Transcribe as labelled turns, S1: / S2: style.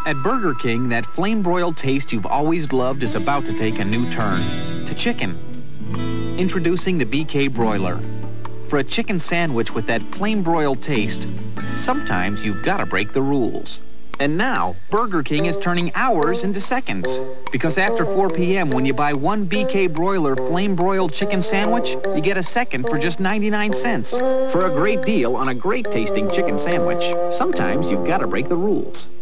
S1: At Burger King, that flame-broiled taste you've always loved is about to take a new turn. To chicken. Introducing the BK Broiler. For a chicken sandwich with that flame-broiled taste, sometimes you've got to break the rules. And now, Burger King is turning hours into seconds. Because after 4 p.m., when you buy one BK Broiler flame-broiled chicken sandwich, you get a second for just 99 cents. For a great deal on a great-tasting chicken sandwich, sometimes you've got to break the rules.